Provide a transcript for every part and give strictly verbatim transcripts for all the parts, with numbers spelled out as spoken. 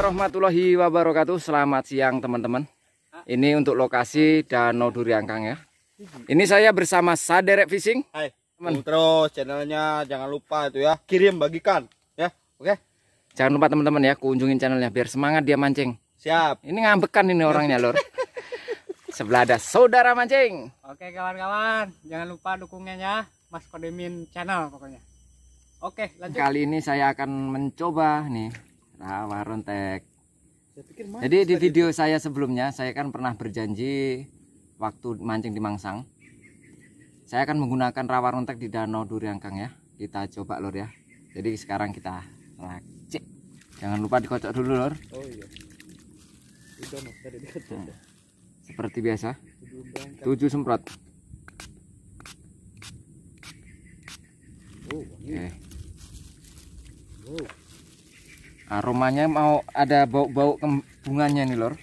warahmatullahi wabarakatuh. Selamat siang teman-teman. Ini untuk lokasi Danau Duri Angkang ya. Ini saya bersama Saderek Fishing. Hai teman. Terus channelnya jangan lupa itu ya, kirim bagikan ya. Oke. Jangan lupa teman-teman ya, kunjungin channelnya biar semangat dia mancing. Siap. Ini ngambekan ini orangnya lor. Sebelah ada saudara mancing. Oke kawan-kawan, jangan lupa dukungnya ya, Mas Kodemin channel pokoknya. Oke, lanjut. Kali ini saya akan mencoba nih rawa rontek. Jadi di video saya sebelumnya saya kan pernah berjanji waktu mancing di Mangsang, saya akan menggunakan rawa rontek di Danau Duri Angkang ya. Kita coba lor ya. Jadi sekarang kita racik. Jangan lupa dikocok dulu lor. Oh iya. Udah mas, tadi dikocok. Nah, seperti biasa. Tujuh semprot. Oh, oke. Oh. Aromanya mau ada bau-bau bunganya nih lor.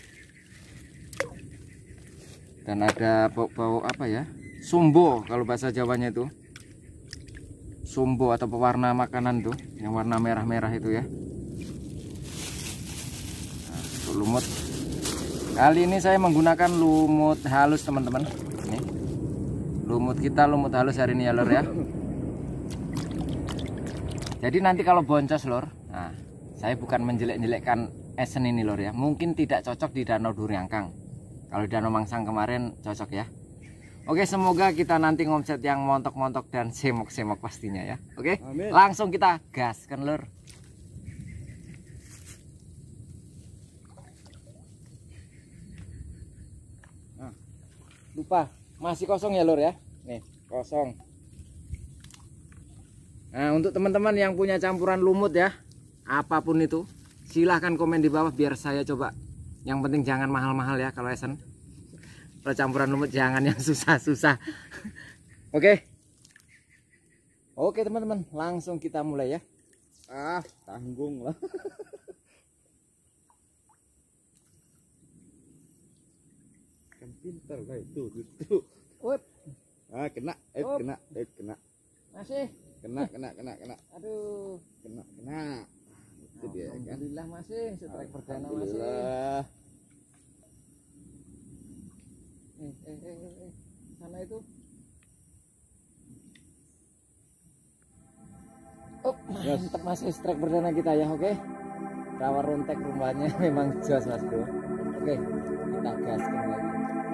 Dan ada bau-bau apa ya? Sumbo kalau bahasa Jawanya itu. Sumbo atau pewarna makanan tuh, yang warna merah-merah itu ya. Nah, untuk lumut. Kali ini saya menggunakan lumut halus teman-teman. Ini. Lumut kita lumut halus hari ini ya lor ya. Jadi nanti kalau boncos lor, nah, saya bukan menjelek-jelekkan esen ini lor ya. Mungkin tidak cocok di Danau Duri Angkang. Kalau di Danau Mangsang kemarin cocok ya. Oke, semoga kita nanti ngomset yang montok-montok dan semok-semok pastinya ya. Oke, amin. Langsung kita gaskan lor. Nah, lupa masih kosong ya lor ya. Nih kosong. Nah, untuk teman-teman yang punya campuran lumut ya, apapun itu, silahkan komen di bawah biar saya coba. Yang penting jangan mahal-mahal ya kalau esen. Kalau campuran lumut jangan yang susah-susah. Oke. Oke teman-teman, langsung kita mulai ya. Ah, tanggung lah. Kan pintar guys, tuh, tuh. Wep. Ah, kena, eh Up. kena, eh kena. Masih. Kena, kena, kena, kena. Aduh, kena, kena. Itu dia kan. Alhamdulillah masih, strike perdana masih. Alhamdulillah. Eh, eh, eh, eh, sana itu. Oh, mantap masih strike perdana kita ya, oke. Rawa rontek rumahnya memang jos mas bro. Oke, kita gaskan lagi.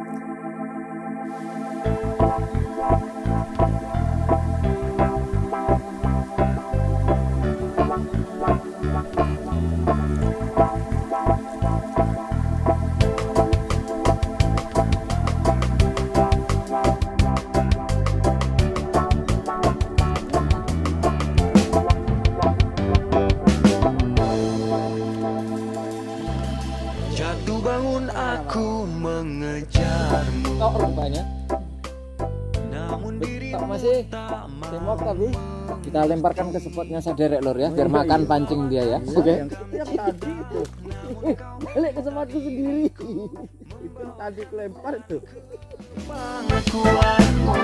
Jatuh bangun aku mengejarmu. Tok rupanya. Namun dirimu masih tak semok tapi kita lemparkan ke spotnya Saderek lor ya, biar makan pancing dia ya. Oke. Okay. Yang tadi itu. Balik ke spotku sendiri. Itu tadi kelempar tuh. Pengakuanmu.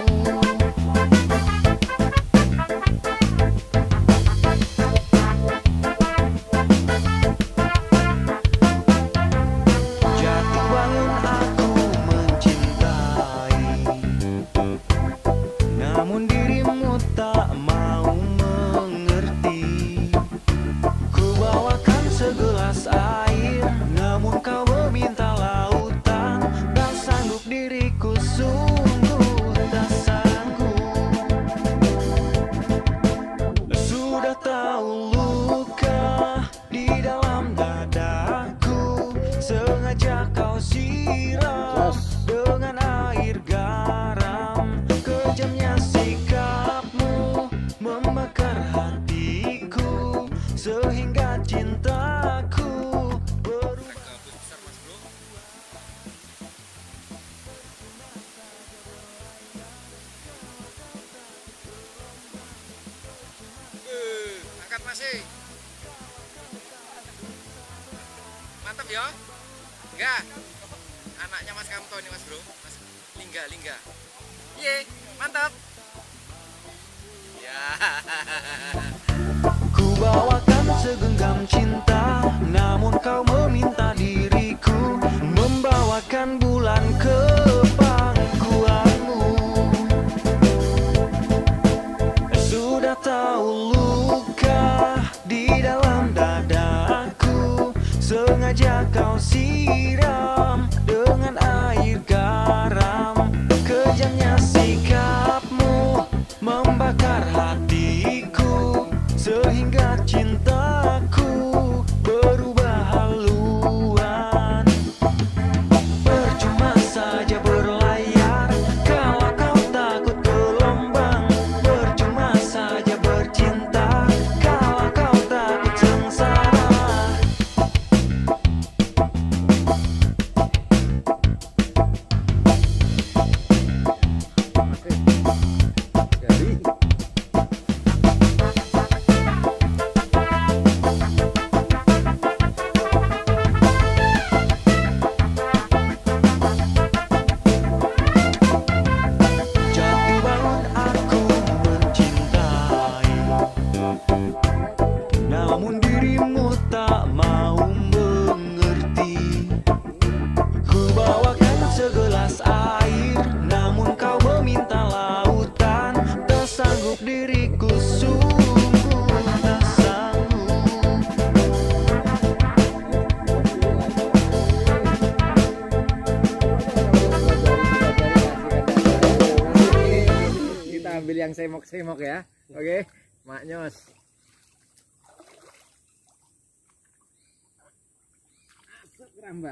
Sehingga cintaku berubah. Angkat masih. Mantap ya. Enggak. Anaknya Mas Kamto ini Mas Bro. Mas Lingga, Lingga. Iya, mantap. Ku bawakan segenggam cinta, namun kau meminta diriku membawakan bulan ke pangkuanmu. Sudah tahu luka di dalam dadaku, sengaja kau siram dengan air garam. Kejamnya sikapmu membakar hatiku, sehingga cintaku berubah haluan. Percuma saja berlayar kalau kau takut gelombang. Percuma saja bercinta kalau kau takut sengsara. Jatuh bangun aku mencintai, namun dirimu tak mau mengerti. Ku bawakan segelas air, namun kau meminta lautan. Tak sanggup diriku, sungguh tak sanggup. Kita ambil yang semok-semok ya. Oke, Mak Nyos. Masuk keramba.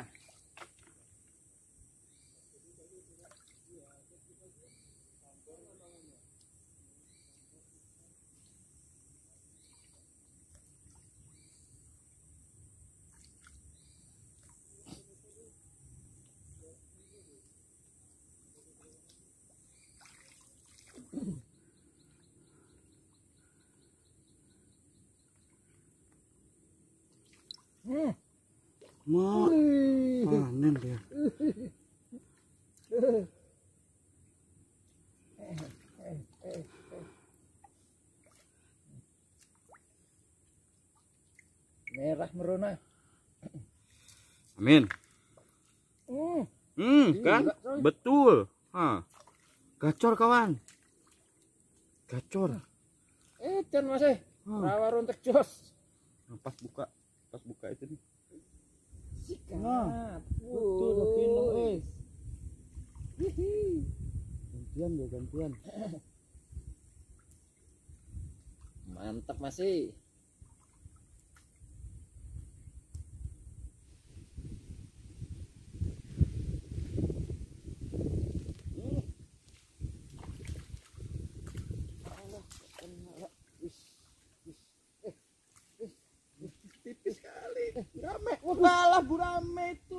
Ma, panen dia. Merah merona. Amin. Hmm. Hmm, kan? Gila, coy. Betul. Hah. Gacor kawan. Gacor. Eh, Chan masih. Hmm. Rawa rontek jos. Nah, pas buka, pas buka itu nih. Sikat. Betul, tapi nong, eh. Hihi. Gantian ya, gantian. Mantap masih. Tipis sekali. Burame, walah burame itu.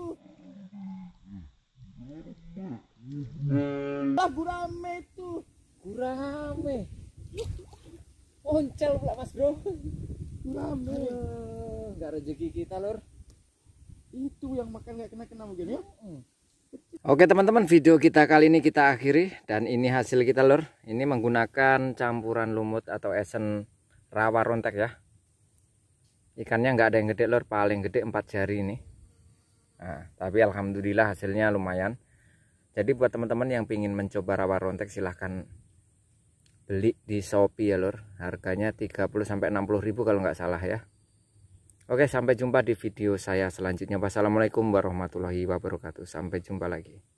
Lah burame itu. Gurame. Oncel pula Mas Bro. Burame. Enggak rezeki kita, Lur. Itu yang makan nggak kena-kena mungkin ya. Oke teman-teman, video kita kali ini kita akhiri. Dan ini hasil kita, Lur. Ini menggunakan campuran lumut atau esen rawa rontek ya. Ikannya nggak ada yang gede, Lur. Paling gede empat jari ini. Nah, tapi alhamdulillah hasilnya lumayan. Jadi buat teman-teman yang ingin mencoba rawa rontek, silahkan beli di Shopee ya, Lur. Harganya tiga puluh sampai enam puluh ribu kalau nggak salah ya. Oke, sampai jumpa di video saya selanjutnya. Wassalamualaikum warahmatullahi wabarakatuh. Sampai jumpa lagi.